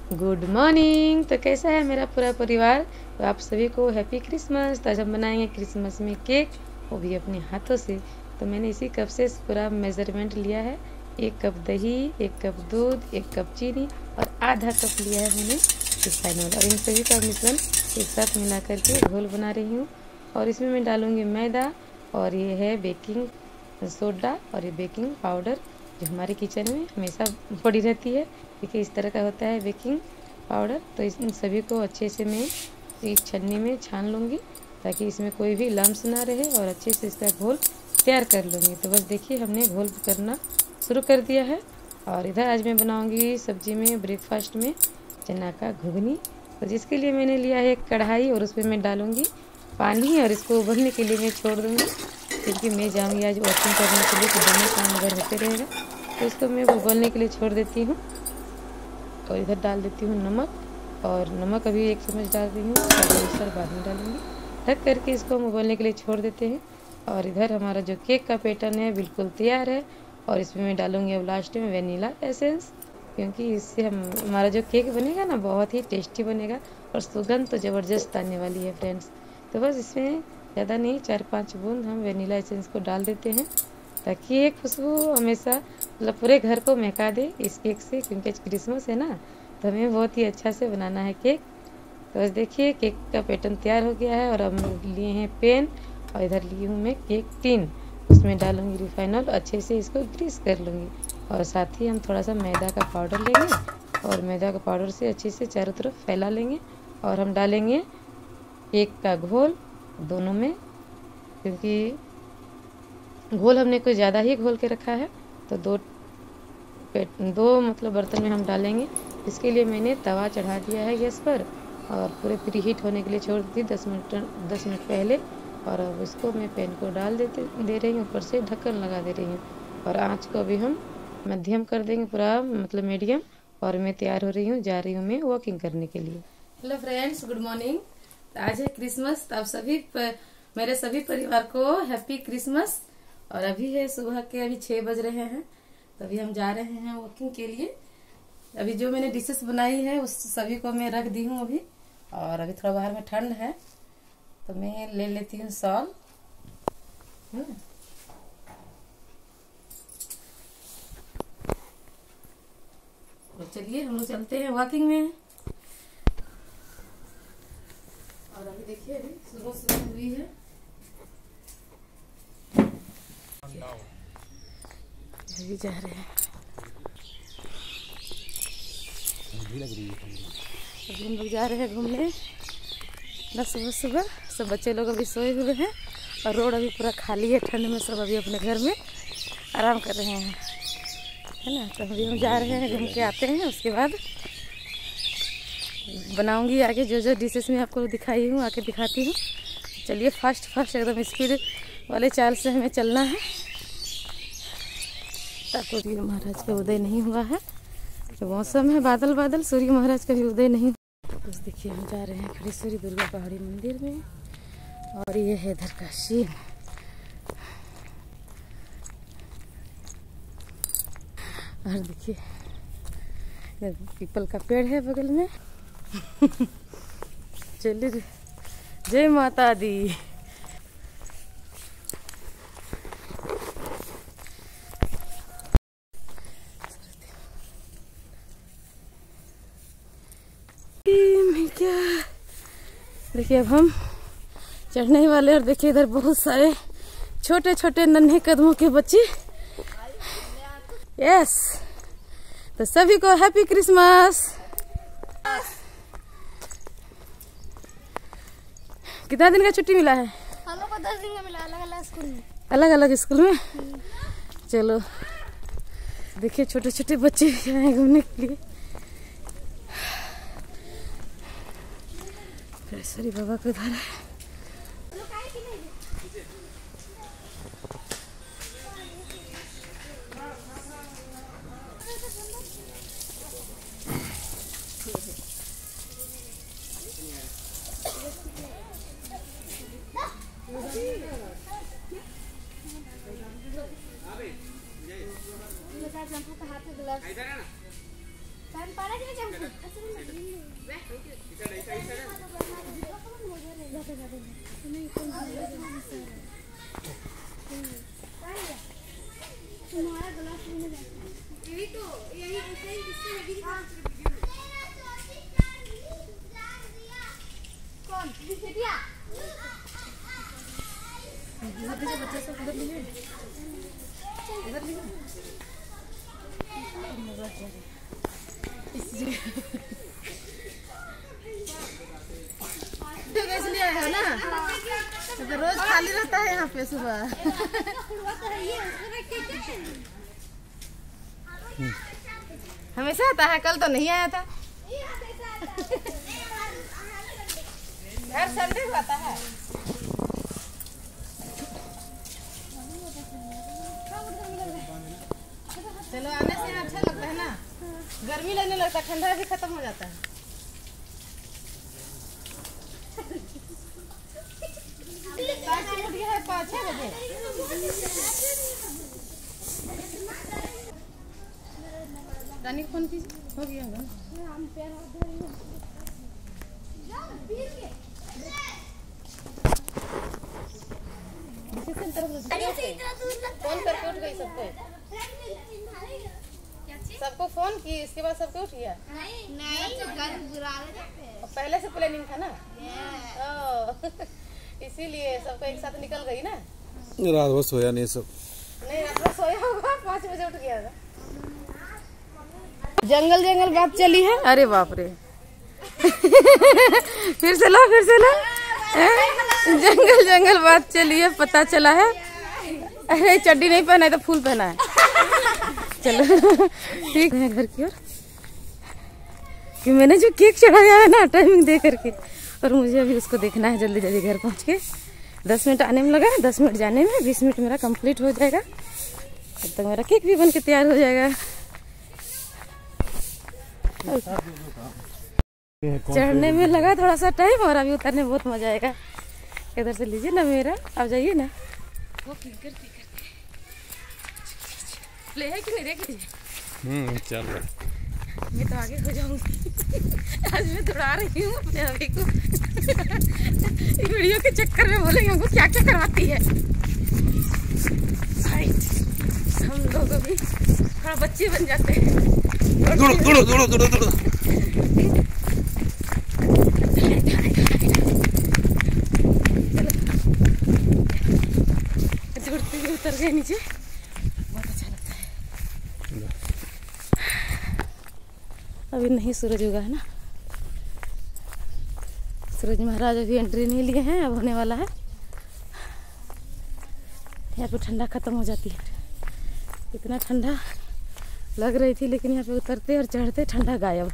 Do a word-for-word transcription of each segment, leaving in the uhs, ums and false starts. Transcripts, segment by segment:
Good morning. तो कैसा है मेरा पूरा परिवार? तो आप सभी को हैप्पी क्रिसमस। तो आज हम बनाएंगे क्रिसमस में केक, वो भी अपने हाथों से। तो मैंने इसी कप से पूरा मेज़रमेंट लिया है। एक कप दही, एक कप दूध, एक कप चीनी और आधा कप लिया है मैंने रिफाइंड। और इन सभी का मिश्रण एक साथ मिला करके घोल बना रही हूँ। और इसमें मैं डालूँगी मैदा, और ये है बेकिंग सोडा और ये बेकिंग पाउडर जो हमारे किचन में हमेशा पड़ी रहती है। देखिए इस तरह का होता है बेकिंग पाउडर। तो इन सभी को अच्छे से मैं एक छन्नी में छान लूँगी ताकि इसमें कोई भी लम्स ना रहे, और अच्छे से इसका घोल तैयार कर लूँगी। तो बस देखिए हमने घोल करना शुरू कर दिया है। और इधर आज मैं बनाऊँगी सब्जी में ब्रेकफास्ट में चना का घुगनी। तो जिसके लिए मैंने लिया है एक कढ़ाई, और उसमें मैं डालूँगी पानी और इसको उबलने के लिए मैं छोड़ दूँगी, क्योंकि मैं जाऊँगी आज वॉशिंग करने के लिए, तो दोनों काम इधर होते रहेगा। तो इसको मैं उबलने के लिए छोड़ देती हूँ। और इधर डाल देती हूँ नमक, और नमक अभी एक चम्मच डाल रही हूँ, अनुसार बाद में डालूँगी। ढक करके इसको हम उबलने के लिए छोड़ देते हैं। और इधर हमारा जो केक का पैटर्न है बिल्कुल तैयार है। और इसमें मैं डालूँगी अब लास्ट में वेनीला एसेंस, क्योंकि इससे हम हमारा जो केक बनेगा ना बहुत ही टेस्टी बनेगा, और सुगंध तो ज़बरदस्त आने वाली है फ्रेंड्स। तो बस इसमें ज़्यादा नहीं, चार पाँच बूंद हम वेनीला एसेंस को डाल देते हैं, ताकि ये खुशबू हमेशा मतलब पूरे घर को महका दे इस केक से, क्योंकि आज क्रिसमस है ना, तो हमें बहुत ही अच्छा से बनाना है केक। तो बस देखिए केक का पैटर्न तैयार हो गया है। और हम लिए हैं पेन, और इधर ली हूँ मैं केक टिन, उसमें डालूँगी रिफाइन ऑयल, अच्छे से इसको ग्रीस कर लूँगी। और साथ ही हम थोड़ा सा मैदा का पाउडर लेंगे, और मैदा का पाउडर से अच्छे से चारों तरफ फैला लेंगे। और हम डालेंगे केक का घोल दोनों में, क्योंकि घोल हमने कुछ ज़्यादा ही घोल के रखा है, तो दो पेट दो मतलब बर्तन में हम डालेंगे। इसके लिए मैंने तवा चढ़ा दिया है गैस पर, और पूरे प्री हीट होने के लिए छोड़ दी दस मिनट दस मिनट पहले। और अब इसको मैं पैन को डाल देते दे रही हूँ, ऊपर से ढक्कन लगा दे रही हूँ, और आँच को भी हम मध्यम कर देंगे, पूरा मतलब मीडियम। और मैं तैयार हो रही हूँ, जा रही हूँ मैं वॉकिंग करने के लिए। Hello friends, good morning. आज है क्रिसमस, तो आप सभी मेरे सभी परिवार को हैप्पी क्रिसमस। और अभी है सुबह के अभी छः बज रहे हैं, तो अभी हम जा रहे हैं वॉकिंग के लिए। अभी जो मैंने डिशेस बनाई है उस सभी को मैं रख दी हूँ अभी। और अभी थोड़ा बाहर में ठंड है, तो मैं ले लेती हूँ शॉल। तो चलिए हम लोग चलते हैं वॉकिंग में। और अभी देखिए अभी सुबह सुबह हुई है, अभी जा रहे हैं। अभी हम लोग जा रहे हैं घूमने ना सुबह सुबह। सब बच्चे लोग अभी सोए हुए हैं, और रोड अभी पूरा खाली है, ठंड में सब अभी अपने घर में आराम कर रहे हैं, है ना। तो अभी हम जा रहे हैं, घूम के आते हैं, उसके बाद बनाऊंगी आगे जो जो डिशेस में आपको दिखाई हूँ, आके दिखाती हूँ। चलिए फास्ट फास्ट एकदम स्पीड वाले चाल से हमें चलना है, ताकि सूर्य महाराज का उदय नहीं हुआ है। तो मौसम है बादल बादल, सूर्य महाराज का भी उदय नहीं। बस देखिए हम जा रहे हैं खड़ीश्वरी दुर्गा पहाड़ी मंदिर में, और ये है इधर का सीन। और देखिए पीपल का पेड़ है बगल में। चलिए, जय माता दी। क्या देखिए अब हम चढ़ने ही वाले, और देखिए इधर बहुत सारे छोटे छोटे नन्हे कदमों के बच्चे। यस, तो सभी को हैप्पी क्रिसमस। कितना दिन का छुट्टी मिला है? हम लोग को दस दिन का मिला, अलग अलग स्कूल में। अलग अलग स्कूल में। चलो देखिए छोटे छोटे बच्चे आए घूमने के लिए। सॉरी बाबा को उधर है। बच्चा सब उधर लिए इधर लिए इसलिए है ना, तो रोज खाली रहता है यहाँ पे सुबह। हमेशा आता है, कल तो नहीं आया था। हर संडे को आता है। चलो आने से अच्छा लगता है ना, गर्मी लगने लगता है, ठंडा भी खत्म हो जाता है। है पाँच छः बजे। रानी को फोन कीजिए, हो गया होगा। फोन करके उठ गई सबको, सबको फोन की, इसके बाद सबको उठ गया। पहले से प्लानिंग था ना, इसीलिए सबको एक साथ निकल गई ना। रात भर सोया नहीं सब, नहीं रात भर सोया होगा, पाँच बजे उठ गया था। जंगल जंगल बात चली है, अरे बाप रे। फिर से लो फिर से लो, जंगल जंगल बात चली है, पता चला है। अरे चड्डी नहीं पहना है तो फूल पहना है। चलो ठीक है घर की ओर, कि मैंने जो केक चढ़ाया है ना टाइमिंग दे करके, और मुझे अभी उसको देखना है जल्दी जल्दी घर पहुंच के। दस मिनट आने में लगा है, दस मिनट जाने में, बीस मिनट मेरा कंप्लीट हो जाएगा, तब तक मेरा केक भी बन के तैयार हो जाएगा। चढ़ने में लगा थोड़ा सा टाइम, और अभी उतरने में बहुत मजा आएगा। इधर से लीजिए ना मेरा, आप जाइए ना। वो फिंगर फिंगर प्ले है कि नहीं, देख लीजिए। हम्म चल रहा है। मैं तो आगे हो जाऊंगी। आज मैं दौड़ा रही हूँ अपने अभी को। वीडियो के चक्कर में बोलेंगे हमको क्या क्या करवाती है। हम लोग अभी थोड़ा बच्चे बन जाते हैं। दौड़ो दौड़ो दौड़ो दौड़ो दौड़ो। दौड़ते हुए उतर गए नीचे, बहुत अच्छा लगता है। अभी नहीं सूरज उगा है ना, सूरज महाराज अभी एंट्री नहीं लिए हैं, अब होने वाला है। यहाँ पे ठंडा खत्म हो जाती है, इतना ठंडा लग रही थी, लेकिन यहाँ पे उतरते और चढ़ते ठंडा गायब।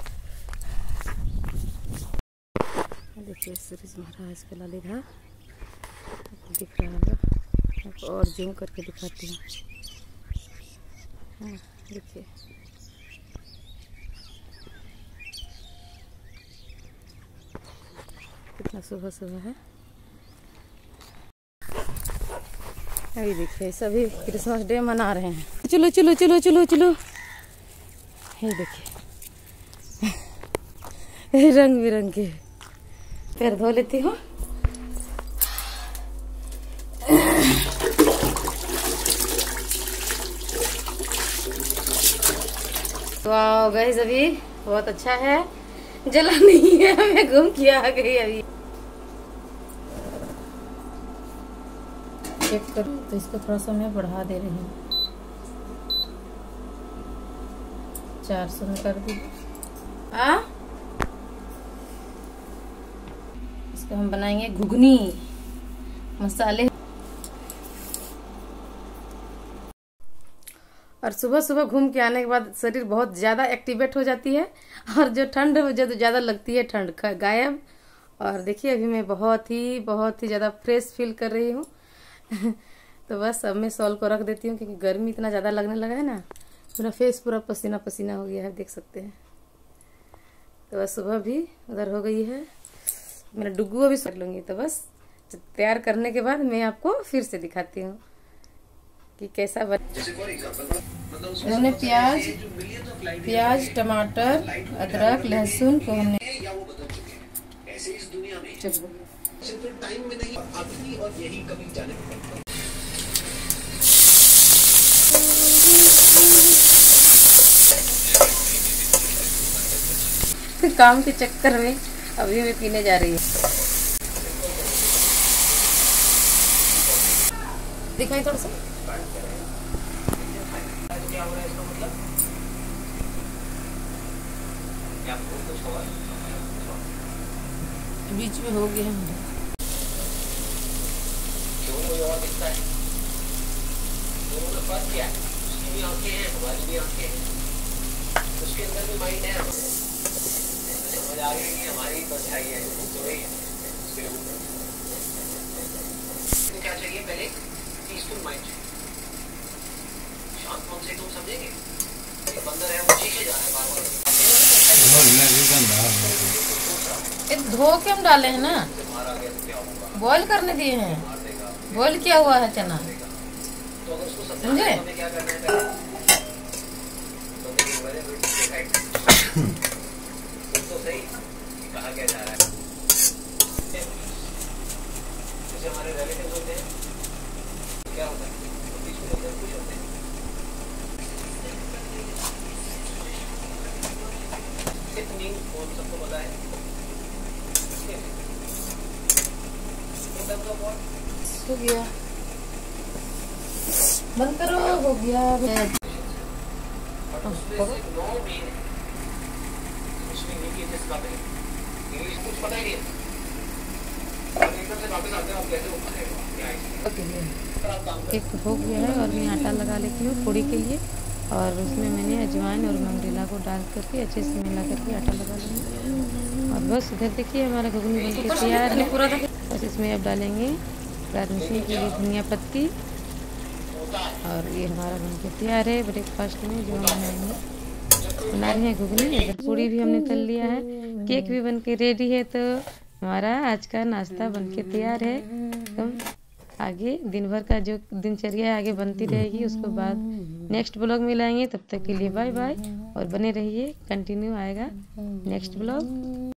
देखिए सूरज महाराज का लालीधा दिख रहा होगा, आपको और जूम करके दिखाती हूँ। हाँ देखिए, कितना सुबह सुबह है। अभी देखिए सभी क्रिसमस डे मना रहे हैं। चलो चलो चलो चलो चलो, ये देखिए रंग बिरंगे। पैर धो लेती हूँ। वाह गाइस, अभी बहुत अच्छा है, जला नहीं है, मैं घूम के आ गई। अभी चेक करूँ तो इसको थोड़ा सा मैं बढ़ा दे रही हूँ, चार सौ में कर दी। हाँ इसको हम बनाएंगे घुगनी मसाले। और सुबह सुबह घूम के आने के बाद शरीर बहुत ज़्यादा एक्टिवेट हो जाती है, और जो ठंड जो ज़्यादा लगती है ठंड गायब। और देखिए अभी मैं बहुत ही बहुत ही ज़्यादा फ्रेश फील कर रही हूँ। तो बस अब मैं सॉल को रख देती हूँ, क्योंकि गर्मी इतना ज़्यादा लगने लगा है ना, पूरा फेस पूरा पसीना पसीना हो गया है, देख सकते हैं। तो बस सुबह भी उधर हो गई है, मेरा डुग्गू भी कर लूँगी। तो बस तैयार करने के बाद मैं आपको फिर से दिखाती हूँ कि कैसा बन। हमने प्याज प्याज टमाटर अदरक लहसुन को हमने काम के चक्कर में अभी मैं पीने जा रही है। दिखाई थोड़ा सा। क्या हो रहा है इसका मतलब? क्या आपको कुछ हुआ? बीच में हो गया है। क्यों कोई और दिखता है? दोनों में फर्क क्या है? उसकी भी आंखें हैं, हमारी भी आंखें हैं, उसके अंदर भी माइंड है। समझ आ गई कि हमारी परछाई है, तो वही है उसके ऊपर। तो क्या चाहिए? पहले पीसफुल माइंड चाहिए, शांत मन से। तुम समझेंगे एक बंदर है, वो चीखे जा रहा है बार बार। ये धो के हम डाले हैं ना, बॉईल करने दिए हैं, बॉईल किया हुआ है चना, समझे? क्या करना है पहले? तो सही कहा क्या जा रहा है? जैसे हमारे रिलेटिव होते हैं, क्या होता है? बीच में होते हैं, कुछ होते हैं। कितनी वो सबको पता है? हो गया, बंद करो, हो गया। इंग्लिश कुछ पता ही नहीं है। एकदम से वापस आते हैं, आप कैसे ऊपर केक हो गया है और मैं आटा लगा लेती हूँ पूड़ी के लिए, और उसमें मैंने अजवाइन और मंगरेला को डाल करके अच्छे से मिला करके आटा लगा लूँगी। और बस इधर देखिए हमारा घुगनी बन के तैयार है। बस इसमें अब डालेंगे गार्निशिंग के लिए धनिया पत्ती, और ये हमारा बन के तैयार है ब्रेकफास्ट में जो हम बनाएंगे। बना रहे हैं घुगनी, इधर पूड़ी भी हमने तल लिया है, केक भी बन के रेडी है। तो हमारा आज का नाश्ता बन के तैयार है। तो आगे दिन भर का जो दिनचर्या आगे बनती रहेगी, उसको बाद नेक्स्ट ब्लॉग में लाएंगे। तब तक के लिए बाय बाय, और बने रहिए, कंटिन्यू आएगा नेक्स्ट ब्लॉग।